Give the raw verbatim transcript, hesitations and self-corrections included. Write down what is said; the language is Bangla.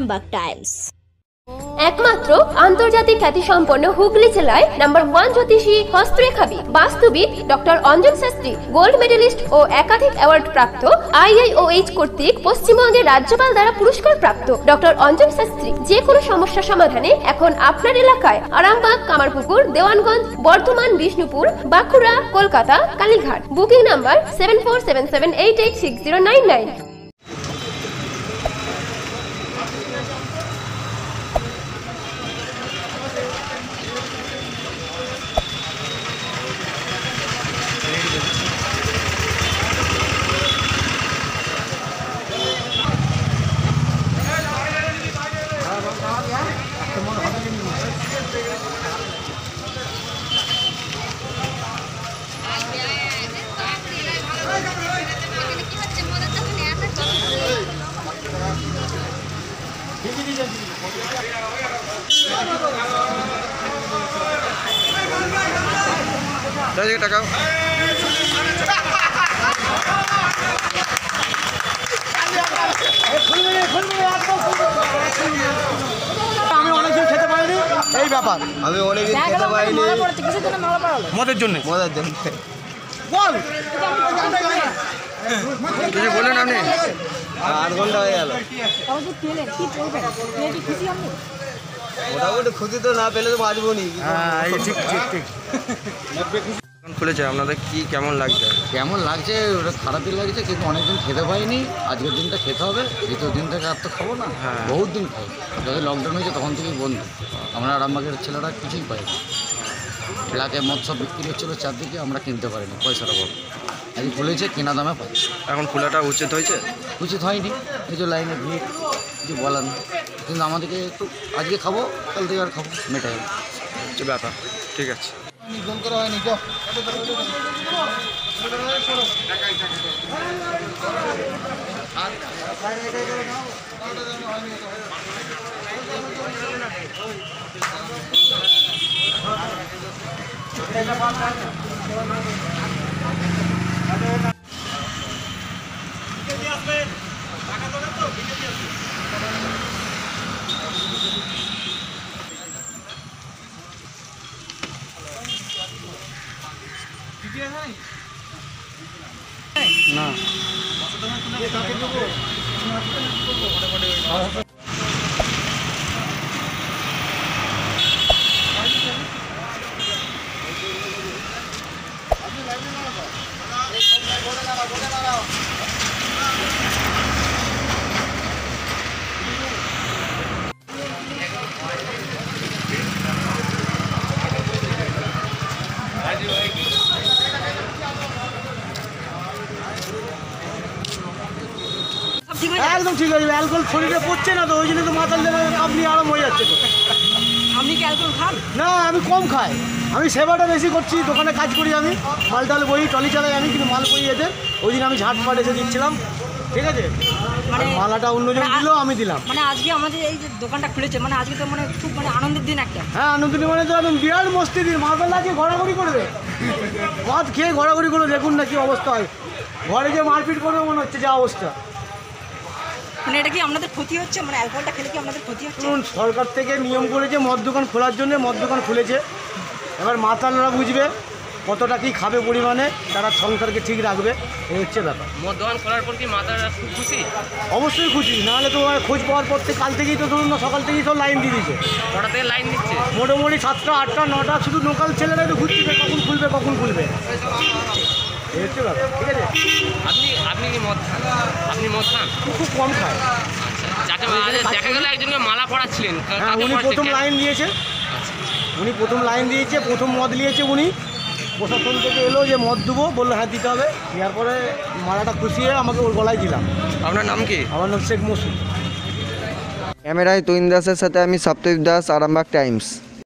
আরামবাগ টাইমস। একমাত্র আন্তর্জাতিক খ্যাতিসম্পন্ন হুগলি জেলায় নাম্বার ওয়ান জ্যোতিষী হস্তরেখাবিদ বাস্তুবিদ doctor Anjan Shastri, gold medalist ও একাধিক অ্যাওয়ার্ড প্রাপ্ত, আই আই ও এইচ কর্তৃক পশ্চিমবঙ্গের রাজ্যপাল দ্বারা পুরস্কার প্রাপ্ত ডক্টর অঞ্জন শাস্ত্রী যে কোনো সমস্যা সমাধানে এখন আপনার এলাকায় Arambagh, Kamarpukur, Dewanganj, Bardhaman, Bishnupur, Bankura, Kolkata, Kalighat. Booking number seven four seven seven eight eight six zero nine nine. টাকা আমি অনেকদিন খেতে পাইনি, এই ব্যাপার। আমি অনেকদিন খেতে পাইনি মদের জন্য মজার জন্য বল কিছু বললেন আপনি? আট ঘন্টা হয়ে গেল। মোটামুটি খুশি তো, না পেলে তো বাঁচবো নি। ঠিক ঠিক ঠিক খুলেছে, আপনাদের কি কেমন লাগছে? কেমন লাগছে? ওটা খারাপই লাগছে, কিন্তু অনেকদিন খেতে পাইনি। আজকের দিনটা খেতে হবে, দ্বিতীয় দিন থেকে আর তো খাবো না। হ্যাঁ। বহুত দিন খাই, যখন লকডাউন হয়েছে তখন থেকেই বন্ধ। আমরা আরামবাগের ছেলেরা কিছুই পাই না। এলাকায় মদ সব বিক্রি হচ্ছিলো চারদিকে, আমরা কিনতে পারিনি, পয়সার অভাব। আজকে খুলেছে, কেনা দামে পাই। এখন খোলাটা উচিত হয়েছে? উচিত হয়নি, কিছু লাইনে ভিড়, কিছু বলার নেই। কিন্তু আমাদেরকে একটু আজকে খাবো, কাল থেকে আর খাবো, মেটাই হচ্ছে ব্যাপার। ঠিক আছে। ফোন করা হয়নি তো। না একদম ঠিক আছে। অ্যালকোহল শরীরে পড়ছে না তো, ওই জন্য তো মাথার লেগে আপনি আরাম হয়ে যাচ্ছে তো। আপনি কি অ্যালকোহল খান? না, আমি কম খাই। আমি সেবাটা বেশি করছি, দোকানে কাজ করি, আমি মাল টাল বই টলি চালাই আমি, কিন্তু মাল বই এদের ওই দিন আমি ঝাটফাট এসে দিচ্ছিলাম। ঠিক আছে, মানে মালাটা অন্যজন দিল, আমি দিলাম। মানে আজকে আমাদের এই যে দোকানটা খুলেছে, মানে আজকে তো মানে খুব মানে আনন্দের দিন একটা। হ্যাঁ, আনন্দ দিন মানে তো একদম বিরাট মস্তি দিন। মালটা আজকে ঘোরাঘুরি করবে, ভাত খেয়ে ঘোরাঘুরি করবে। দেখুন না কি অবস্থা হয়, ঘরে যে মারপিট করবে মনে হচ্ছে যা অবস্থা। মানে এটা কি আপনাদের ক্ষতি হচ্ছে? মানে অ্যালকোহলটা খেলে কি আপনাদের ক্ষতি হচ্ছে? শুনুন, সরকার থেকে নিয়ম করেছে মদ দোকান খোলার জন্য, মদ দোকান খুলেছে। এবার মাতালরা বুঝবে কতটা কী খাবে পরিমাণে, তারা সংসারকে ঠিক রাখবে, এই হচ্ছে ব্যাপার। মদ দোকান খোলার পর কি মাতারা খুব খুশি? অবশ্যই খুশি, নাহলে তো খোঁজ পাওয়ার পর থেকে কাল থেকেই তো ধরুন না, সকাল থেকেই তো লাইন দিয়ে দিয়েছে। কটা থেকে লাইন দিচ্ছে? মোটামুটি সাতটা আটটা নটা, শুধু লোকাল ছেলেরাই তো ঘুরছে, কখন খুলবে কখন খুলবে, এই হচ্ছে ব্যাপার। ঠিক আছে, আপনি আপনি কি মদ খান? আপনি মদ খান? খুব কম খায়। যাকে দেখা গেল একজনকে মালা পড়াচ্ছিলেন, হ্যাঁ, উনি প্রথম লাইন দিয়েছে, উনি প্রথম লাইন দিয়েছে, প্রথম মদ নিয়েছে উনি। প্রশাসন থেকে এলো যে মদ দেবো, বললো হ্যাঁ দিতে হবে। দেওয়ার পরে মালাটা খুশিয়ে আমাকে ওর গলায় দিলাম। আপনার নাম কি? আমার নাম শেখ মসুদ। ক্যামেরায় তুইন দাসের সাথে আমি সপ্তদীপ দাস, আরামবাগ টাইমস।